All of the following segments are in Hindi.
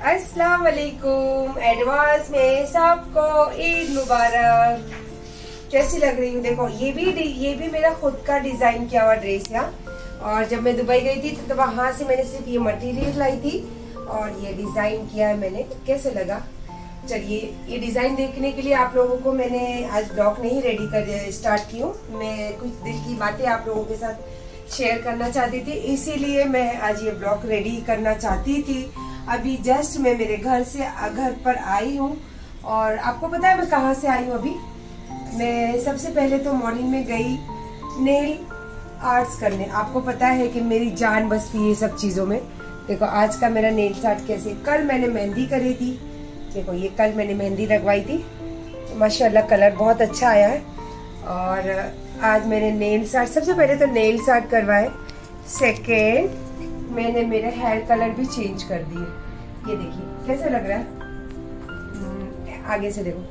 अस्सलाम वालेकुम। एडवांस में सबको ईद मुबारक। कैसी लग रही हूँ? देखो ये भी मेरा खुद का डिजाइन किया हुआ ड्रेस है। और जब मैं दुबई गई थी तो वहां से मैंने सिर्फ ये मटेरियल लाई थी और ये डिजाइन किया है मैंने। कैसे लगा? चलिए, ये डिजाइन देखने के लिए आप लोगों को मैंने आज ब्लॉग नहीं रेडी कर स्टार्ट की हूँ। मैं कुछ दिल की बातें आप लोगों के साथ शेयर करना चाहती थी, इसीलिए मैं आज ये ब्लॉग रेडी करना चाहती थी। अभी जस्ट मैं मेरे घर पर आई हूँ। और आपको पता है मैं कहाँ से आई हूँ? अभी मैं सबसे पहले तो मॉर्निंग में गई नेल आर्ट्स करने। आपको पता है कि मेरी जान बसती है सब चीजों में। देखो आज का मेरा नेल्स आर्ट कैसे, कल मैंने मेहंदी करी थी। देखो ये कल मैंने मेहंदी लगवाई थी, माशाल्लाह कलर बहुत अच्छा आया है। और आज मैंने नेल्स आर्ट, सबसे पहले तो नेल्स आर्ट करवाए। सेकेंड मैंने मेरे हेयर कलर भी चेंज कर दिए। ये देखिए कैसे लग रहा है, आगे से देखो।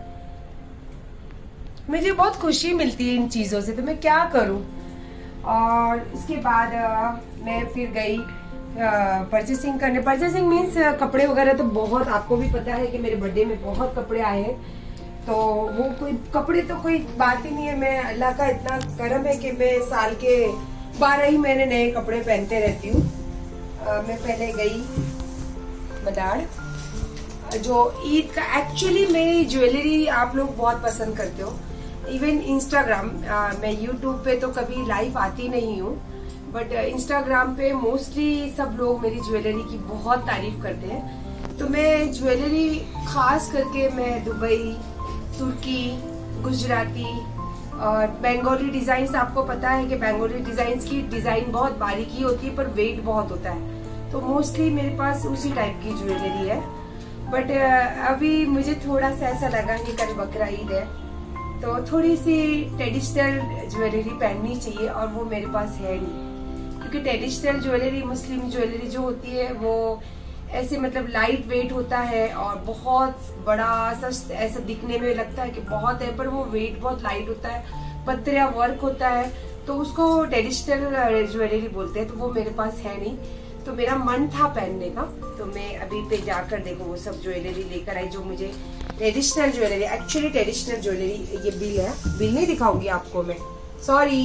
मुझे बहुत खुशी मिलती है इन चीजों से, तो मैं क्या करूं। और इसके बाद मैं फिर गई परचेसिंग करने। परचेसिंग मीन्स कपड़े वगैरह तो बहुत, आपको भी पता है कि मेरे बर्थडे में बहुत कपड़े आए हैं। तो वो कोई कपड़े तो कोई बात ही नहीं है। मैं अल्लाह का इतना करम है कि मैं साल के 12 ही महीने नए कपड़े पहनते रहती हूँ। मैं पहले गई मदार, जो ईद का एक्चुअली मेरी ज्वेलरी आप लोग बहुत पसंद करते हो। इवन इंस्टाग्राम, मैं यूट्यूब पे तो कभी लाइव आती नहीं हूँ, बट इंस्टाग्राम पे मोस्टली सब लोग मेरी ज्वेलरी की बहुत तारीफ करते हैं। तो मैं ज्वेलरी खास करके मैं दुबई, तुर्की, गुजराती और बंगाली डिजाइन, आपको पता है कि बंगाली डिजाइन की डिजाइन बहुत बारीकी होती है पर वेट बहुत होता है। तो मोस्टली मेरे पास उसी टाइप की ज्वेलरी है। बट अभी मुझे थोड़ा सा ऐसा लगा कि कल बकरा ईद है तो थोड़ी सी ट्रेडिशनल ज्वेलरी पहननी चाहिए, और वो मेरे पास है नहीं। क्योंकि ट्रेडिशनल ज्वेलरी, मुस्लिम ज्वेलरी जो होती है वो ऐसे मतलब लाइट वेट होता है और बहुत बड़ा सा ऐसा दिखने में लगता है कि बहुत है, पर वो वेट बहुत लाइट होता है, पत्थरिया वर्क होता है, तो उसको ट्रेडिशनल ज्वेलरी बोलते हैं। तो वो मेरे पास है नहीं, तो मेरा मन था पहनने का। तो मैं अभी पे जाकर देखो वो सब ज्वेलरी लेकर आई जो मुझे traditional jewellery, actually traditional jewellery. ये बिल है, बिल नहीं दिखाऊंगी आपको मैं, सॉरी।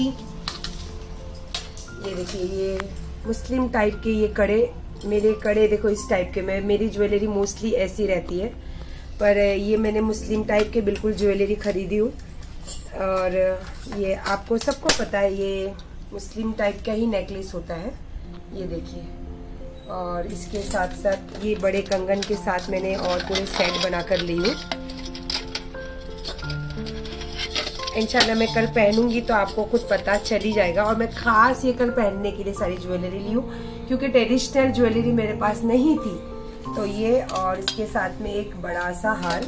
ये देखिए ये मुस्लिम टाइप के ये कड़े, मेरे कड़े देखो इस टाइप के। मेरी ज्वेलरी मोस्टली ऐसी रहती है, पर ये मैंने मुस्लिम टाइप के बिल्कुल ज्वेलरी खरीदी हूँ। और ये आपको सबको पता है ये मुस्लिम टाइप का ही नेकलेस होता है, ये देखिए। और इसके साथ साथ ये बड़े कंगन के साथ मैंने और पूरे सेट बनाकर ली हूँ। इंशाल्लाह मैं कल पहनूंगी तो आपको खुद पता चल ही जाएगा। और मैं खास ये कल पहनने के लिए सारी ज्वेलरी ली हूँ, क्योंकि ट्रेडिशनल ज्वेलरी मेरे पास नहीं थी। तो ये, और इसके साथ में एक बड़ा सा हार।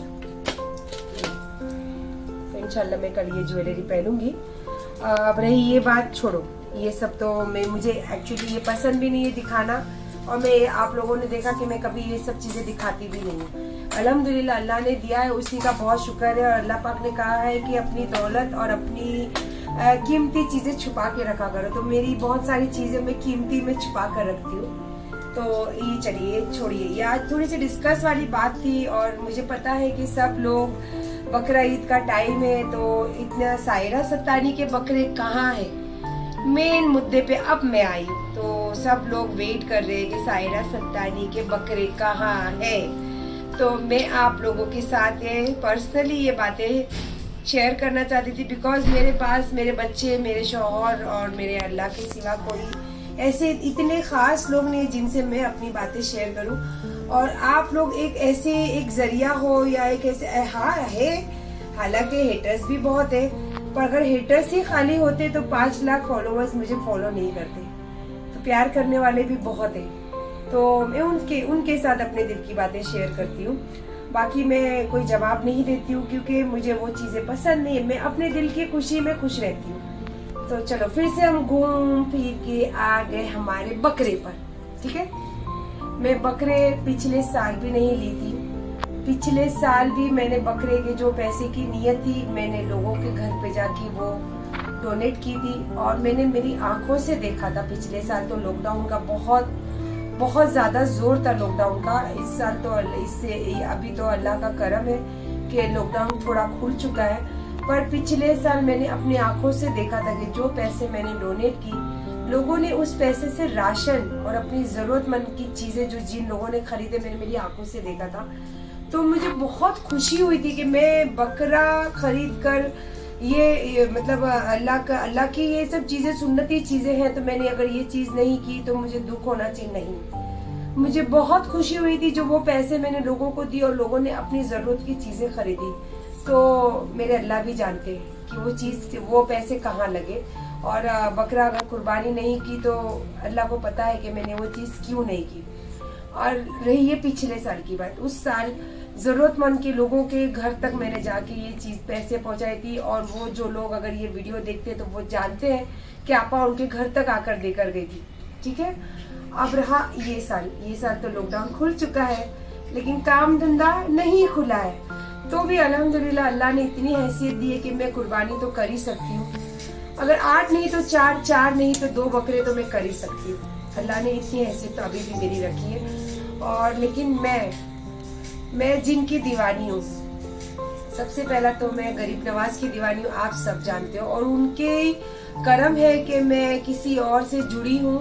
तो इंशाल्लाह मैं कल ये ज्वेलरी पहनूंगी। अब रही ये बात, छोड़ो ये सब तो मुझे एक्चुअली ये पसंद भी नहीं है दिखाना। और मैं, आप लोगों ने देखा कि मैं कभी ये सब चीजें दिखाती भी नहीं हूँ। अल्हम्दुलिल्लाह अल्लाह ने दिया है, उसी का बहुत शुक्र है। और अल्लाह पाक ने कहा है कि अपनी दौलत और अपनी कीमती चीजें छुपा के रखा करो। तो मेरी बहुत सारी चीजें मैं कीमती में छुपा कर रखती हूँ। तो ये चलिए छोड़िए, ये आज थोड़ी सी डिस्कस वाली बात थी। और मुझे पता है कि सब लोग, बकरा ईद का टाइम है तो इतना सायरा सत्तानी के बकरे कहाँ है, मेन मुद्दे पे अब मैं आई। तो सब लोग वेट कर रहे हैं कि सायरा सत्तानी के बकरे कहाँ है। तो मैं आप लोगों के साथ पर्सनली ये बातें शेयर करना चाहती थी, बिकॉज मेरे पास मेरे बच्चे, मेरे शौहर और मेरे अल्लाह के सिवा कोई ऐसे इतने खास लोग नहीं जिनसे मैं अपनी बातें शेयर करूं। और आप लोग एक ऐसे एक जरिया हो या एक ऐसे, हाँ है, हालांकि हेटर्स भी बहुत है, पर अगर हेटर्स ही खाली होते तो 5 लाख फॉलोअर्स मुझे फॉलो नहीं करते। तो प्यार करने वाले भी बहुत है, तो मैं उनके साथ अपने दिल की बातें शेयर करती हूँ। बाकी मैं कोई जवाब नहीं देती हूँ, क्योंकि मुझे वो चीजें पसंद नहीं है। मैं अपने दिल की खुशी में खुश रहती हूँ। तो चलो फिर से हम घूम फिर के आ गए हमारे बकरे पर, ठीक है। मैं बकरे पिछले साल भी नहीं ली थी। पिछले साल भी मैंने बकरे के जो पैसे की नियत थी, मैंने लोगों के घर पे जाके वो डोनेट की थी। और मैंने मेरी आंखों से देखा था, पिछले साल तो लॉकडाउन का बहुत बहुत ज्यादा जोर था लॉकडाउन का। इस साल तो इससे अभी तो अल्लाह का करम है कि लॉकडाउन थोड़ा खुल चुका है, पर पिछले साल मैंने अपनी आंखों से देखा था कि जो पैसे मैंने डोनेट की, लोगों ने उस पैसे से राशन और अपनी जरूरतमंद की चीजें जो जिन लोगों ने खरीदे, मैंने मेरी आंखों से देखा था। तो मुझे बहुत खुशी हुई थी कि मैं बकरा खरीद कर ये मतलब अल्लाह की ये सब चीजें सुन्नती चीजें हैं, तो मैंने अगर ये चीज नहीं की तो मुझे दुख होना चाहिए। नहीं, मुझे बहुत खुशी हुई थी जो वो पैसे मैंने लोगों को दिए और लोगों ने अपनी जरूरत की चीजें खरीदी। तो मेरे अल्लाह भी जानते हैं कि वो पैसे कहाँ लगे। और बकरा अगर कुर्बानी नहीं की तो अल्लाह को पता है कि मैंने वो चीज क्यों नहीं की। और रही ये पिछले साल की बात, उस साल जरूरतमंद के लोगों के घर तक मैंने जाके ये चीज पैसे पहुंचाई थी। और वो जो लोग अगर ये वीडियो देखते तो वो जानते हैं कि आपा उनके घर तक आकर देकर गई थी। ठीक है, अब रहा ये साल तो लॉकडाउन खुल चुका है, लेकिन काम धंधा नहीं खुला है। तो भी अल्हम्दुलिल्लाह अल्लाह ने इतनी हैसियत दी है कि मैं कुर्बानी तो कर ही सकती हूँ। अगर 8 नहीं तो 4, 4 नहीं तो 2 बकरे तो मैं कर ही सकती हूँ। अल्लाह ने इतनी हैसियत तो अभी भी मेरी रखी है। और लेकिन मैं जिनकी दीवानी हूँ, सबसे पहला तो मैं गरीब नवाज की दीवानी हूँ, आप सब जानते हो। और उनके करम है कि मैं किसी और से जुड़ी हूँ।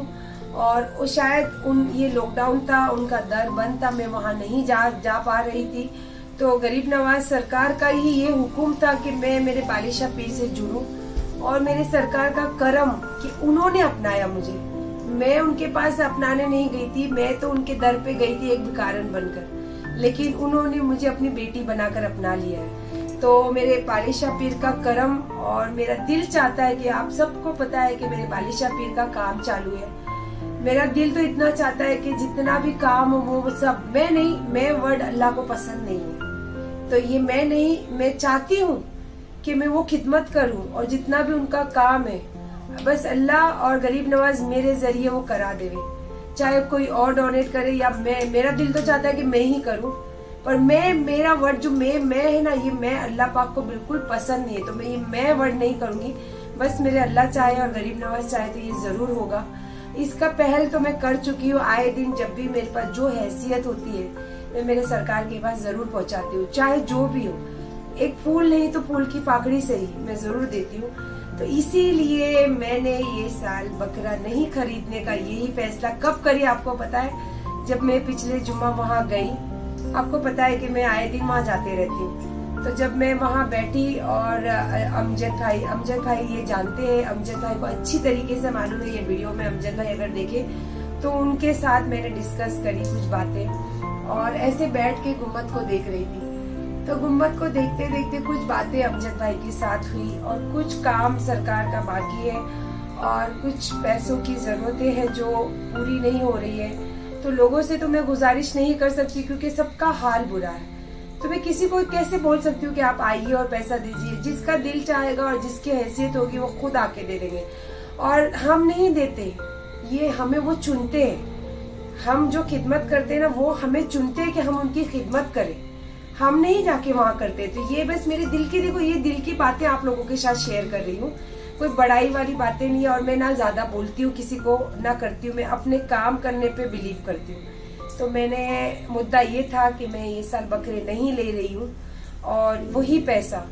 और वो शायद ये लॉकडाउन था, उनका दर बंद था, मैं वहाँ नहीं जा पा रही थी। तो गरीब नवाज सरकार का ही ये हुक्म था कि मैं मेरे बालिशा पीर से जुड़ूं। और मेरे सरकार का करम कि उन्होंने अपनाया मुझे। मैं उनके पास अपनाने नहीं गई थी, मैं तो उनके दर पे गई थी एक भिखारन बनकर, लेकिन उन्होंने मुझे अपनी बेटी बनाकर अपना लिया है। तो मेरे बालिशा पीर का करम, और मेरा दिल चाहता है कि आप सबको पता है कि मेरे बालिशा पीर का काम चालू है। मेरा दिल तो इतना चाहता है कि जितना भी काम हो वो सब मैं वर्ड अल्लाह को पसंद नहीं है, तो ये मैं चाहती हूँ कि मैं वो खिदमत करूँ। और जितना भी उनका काम है बस अल्लाह और गरीब नवाज मेरे जरिए वो करा देवे, चाहे कोई और डोनेट करे या मेरा दिल तो चाहता है कि मैं ही करूँ। पर मेरा वर्ड जो मैं है ना, ये मैं अल्लाह पाक को बिल्कुल पसंद नहीं है, तो मैं वर्ड नहीं करूंगी। बस मेरे अल्लाह चाहे और गरीब नवाज चाहे तो ये जरूर होगा। इसका पहल तो मैं कर चुकी हूँ। आए दिन जब भी मेरे पास जो हैसियत होती है मैं मेरे सरकार के पास जरूर पहुँचाती हूँ, चाहे जो भी हो। एक फूल नहीं तो फूल की पाकड़ी से ही मैं जरूर देती हूँ। तो इसीलिए मैंने ये साल बकरा नहीं खरीदने का यही फैसला कब करी आपको पता है? जब मैं पिछले जुम्मा वहाँ गई। आपको पता है कि मैं आए दिन वहाँ जाते रहती हूँ। तो जब मैं वहाँ बैठी और अमजद भाई ये जानते हैं, अमजद भाई को अच्छी तरीके से मालूम है ये वीडियो में, अमजद भाई अगर देखे तो उनके साथ मैंने डिस्कस करी कुछ बातें। और ऐसे बैठ के गुम्बद को देख रही थी, तो गुम्बद को देखते देखते कुछ बातें अमजद भाई के साथ हुई। और कुछ काम सरकार का बाकी है और कुछ पैसों की जरूरतें हैं जो पूरी नहीं हो रही है। तो लोगों से तो मैं गुजारिश नहीं कर सकती क्योंकि सबका हाल बुरा है। तो मैं किसी को कैसे बोल सकती हूँ कि आप आइए और पैसा दीजिए? जिसका दिल चाहेगा और जिसकी हैसियत होगी वो खुद आके दे देंगे। और हम नहीं देते, ये हमें वो चुनते हैं। हम जो खिदमत करते हैं ना, वो हमें चुनते हैं कि हम उनकी खिदमत करें, हम नहीं जाके वहाँ करते। तो ये बस मेरे दिल की, देखो ये दिल की बातें आप लोगों के साथ शेयर कर रही हूँ, कोई बड़ाई वाली बातें नहीं है। और मैं ना ज्यादा बोलती हूँ, किसी को ना करती हूँ, मैं अपने काम करने पे बिलीव करती हूँ। तो मैंने मुद्दा ये था कि मैं ये साल बकरे नहीं ले रही हूँ और वही पैसा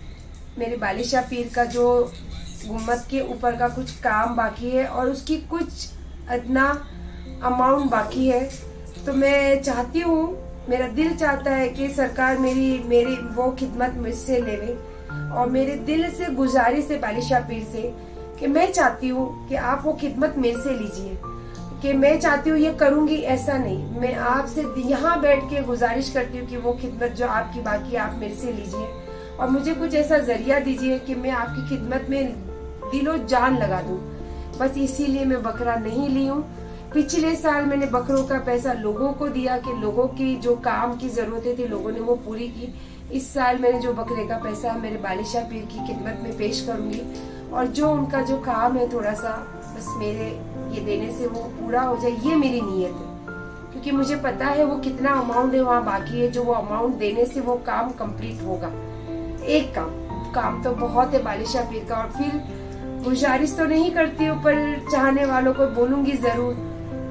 मेरे बालिशा पीर का जो गुम्बद के ऊपर का कुछ काम बाकी है और उसकी कुछ अदना अमाउंट बाकी है। तो मैं चाहती हूँ, मेरा दिल चाहता है कि सरकार मेरी वो खिदमत मुझसे लेवे। और मेरे दिल से गुजारिश है बालिशा पीर से कि मैं चाहती हूँ कि आप वो खिदमत मेरे से लीजिए, कि मैं चाहती हूँ ये करूंगी ऐसा नहीं। मैं आपसे यहाँ बैठ के गुजारिश करती हूँ कि वो खिदमत जो आपकी बाकी है आप मेरे से लीजिए और मुझे कुछ ऐसा जरिया दीजिए कि मैं आपकी खिदमत में दिलो जान लगा दूं। बस इसीलिए मैं बकरा नहीं ली हूँ। पिछले साल मैंने बकरों का पैसा लोगों को दिया कि लोगों की जो काम की जरूरतें थी लोगों ने वो पूरी की। इस साल मैंने जो बकरे का पैसा है मेरे बालिशा पीर की खिदमत में पेश करूंगी और जो उनका जो काम है थोड़ा सा बस मेरे ये देने से वो पूरा हो जाए, ये मेरी नीयत है। क्योंकि मुझे पता है वो कितना अमाउंट है वहाँ बाकी है, जो वो अमाउंट देने से वो काम कंप्लीट होगा। एक काम तो बहुत है बालिशा पीर का। और फिर गुजारिश तो नहीं करती हूँ पर चाहने वालों को बोलूंगी जरूर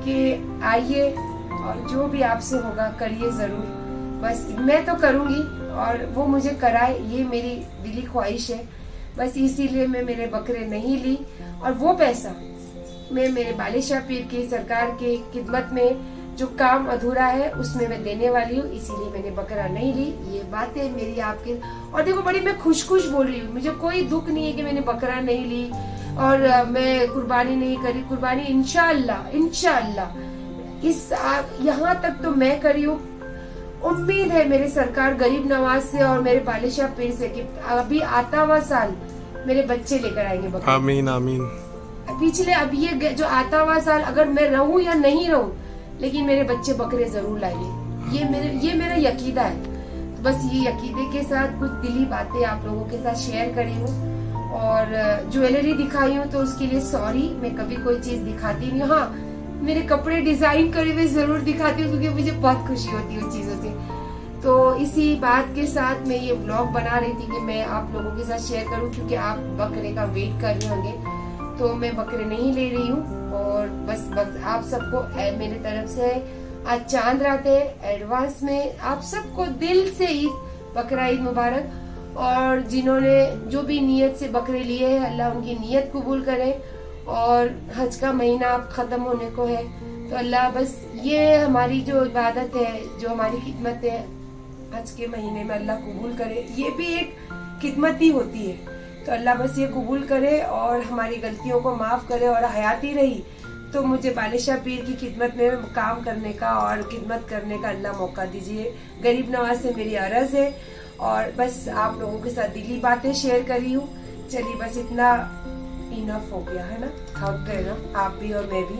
कि आइए और जो भी आपसे होगा करिए जरूर। बस मैं तो करूंगी और वो मुझे कराए, ये मेरी दिली ख्वाहिश है। बस इसीलिए मैं मेरे बकरे नहीं ली, और वो पैसा मैं मेरे बालिशाह पीर की सरकार की खिदमत में जो काम अधूरा है उसमें मैं देने वाली हूँ, इसीलिए मैंने बकरा नहीं ली। ये बातें मेरी आपके, और देखो बड़ी मैं खुश बोल रही हूँ, मुझे कोई दुख नहीं है कि मैंने बकरा नहीं ली और मैं कुर्बानी नहीं करी। कुर्बानी इंशाअल्लाह इस यहाँ तक तो मैं करी हूँ। उम्मीद है मेरी सरकार गरीब नवाज से और मेरे बालिशाह पीर से कि अभी आता हुआ साल मेरे बच्चे लेकर आएंगे बकरा। आमीन आमीन। पिछले अब ये जो आता हुआ साल अगर मैं रहूं या नहीं रहूं, लेकिन मेरे बच्चे बकरे जरूर लाएंगे। ये मेरा यकीदा है। तो बस ये यकीदे के साथ कुछ दिली बातें आप लोगों के साथ शेयर करी हूँ, और ज्वेलरी दिखाई हूँ तो उसके लिए सॉरी। मैं कभी कोई चीज दिखाती नहीं। हाँ, मेरे कपड़े डिजाइन करे हुए जरूर दिखाती हूँ क्योंकि मुझे बहुत खुशी होती है उन चीजों से। तो इसी बात के साथ मैं ये व्लॉग बना रही थी कि मैं आप लोगों के साथ शेयर करूँ, क्योंकि आप बकरे का वेट कर रहे होंगे। तो मैं बकरे नहीं ले रही हूँ, और बस आप सबको मेरे तरफ से आज चांद रात है, एडवांस में आप सबको दिल से ईद बकरा ईद मुबारक। और जिन्होंने जो भी नियत से बकरे लिए हैं, अल्लाह उनकी नियत कबूल करे। और हज का महीना अब खत्म होने को है, तो अल्लाह बस ये हमारी जो इबादत है, जो हमारी खिदमत है हज के महीने में, अल्लाह कबूल करे। ये भी एक खिदमत ही होती है, तो अल्लाह बस ये कबूल करे और हमारी गलतियों को माफ करे। और हयाती रही तो मुझे बालिशाह पीर की खिदमत में काम करने का और खिदमत करने का अल्लाह मौका दीजिए। गरीब नवाज से मेरी अर्ज है, और बस आप लोगों के साथ दिली बातें शेयर करी हूँ। चलिए बस इतना इनफ हो गया है ना, थक गए ना आप भी और मैं भी।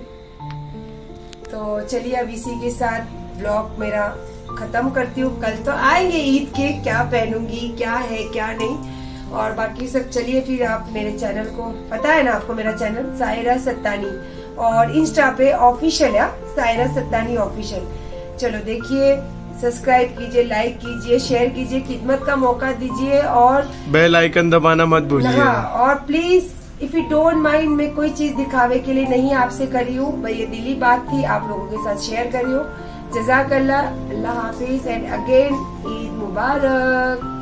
तो चलिए अब इसी के साथ ब्लॉग मेरा खत्म करती हूँ। कल तो आएंगे ईद के, क्या पहनूंगी, क्या है क्या नहीं, और बाकी सब। चलिए फिर आप मेरे चैनल को, पता है ना आपको मेरा चैनल सायरा सत्तानी, और इंस्टा पे ऑफिशियल है सायरा सत्तानी ऑफिशियल। चलो देखिए, सब्सक्राइब कीजिए, लाइक कीजिए, शेयर कीजिए, खिदमत का मौका दीजिए, और बेल आइकन दबाना मत भूलिए। हाँ, और please if you don't mind, मैं कोई चीज दिखावे के लिए नहीं आपसे करी हूँ, भाई ये दिली बात थी, आप लोगों के साथ शेयर करी हूँ। जज़ाकल्लाह, अल्लाह हाफिज, एंड अगेन ईद मुबारक।